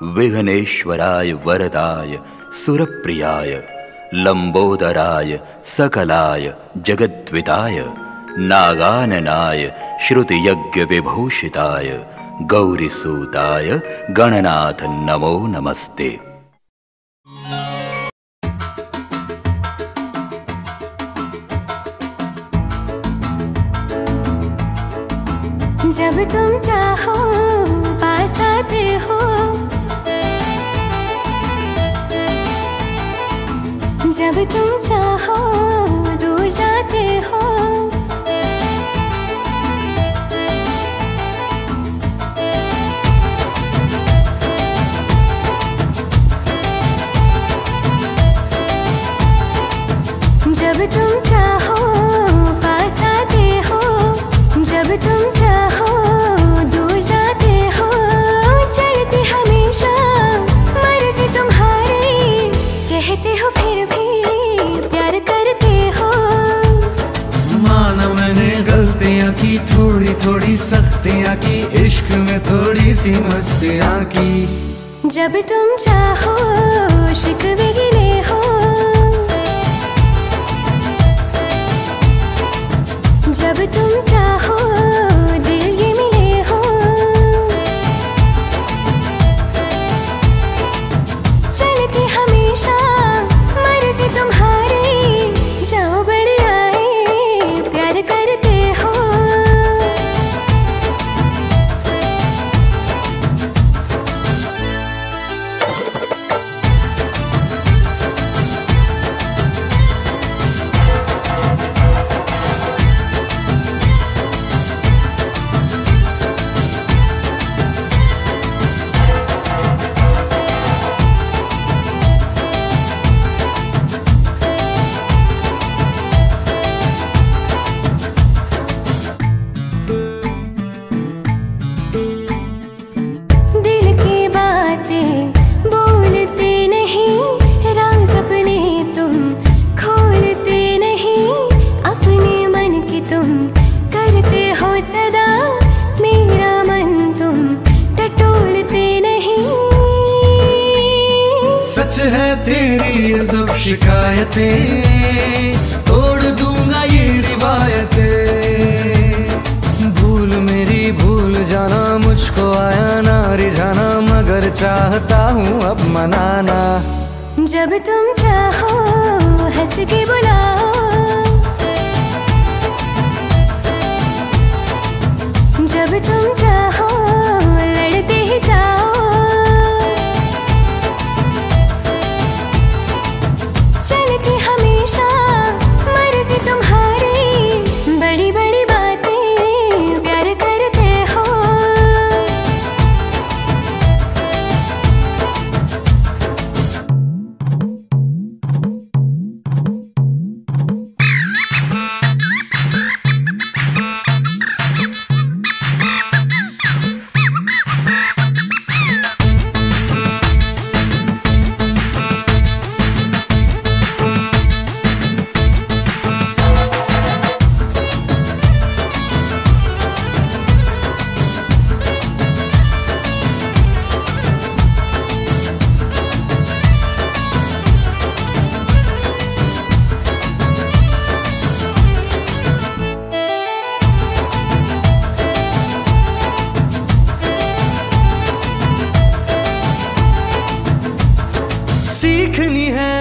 विघ्नेश्वराय वरदाय सुरप्रियाय लंबोदराय सकलाय जगद्विताय नागाननाय श्रुतियज्ञ विभूषिताय गौरीसूताय गणनाथ नमो नमस्ते। जब तुम चाहो पास आते हो, जब तुम चाहो दूर जाते हो, जब तुम चाहो पास आते हो, जब तुम चाहो दूर जाते हो, चलते हमेशा मर्जी तुम्हारी, कहते हो फिर भी प्यार करते हो। माना मैंने गलतियाँ की, थोड़ी थोड़ी सख्तियाँ की, इश्क में थोड़ी सी मस्तियाँ की। जब तुम चाहो शिकवे गिले हो, जब तुम चाहो दिल ये मिले हो, चलती हमेशा मर्जी तुम्हारी, जाओ बड़े आए प्यार करते हो। सच है तेरी ये सब शिकायतें, तोड़ दूंगा ये रिवायतें। भूल मेरी भूल जाना, मुझको आया ना रिझाना, मगर चाहता हूँ अब मनाना। जब तुम चाहो हंस के बुलाओ, जब तुम चाहो लड़ते ही जाओ, चलती हमेशा मर्जी तुम्हारी, बड़ी बड़ी बातें प्यार करते हो। सीखनी है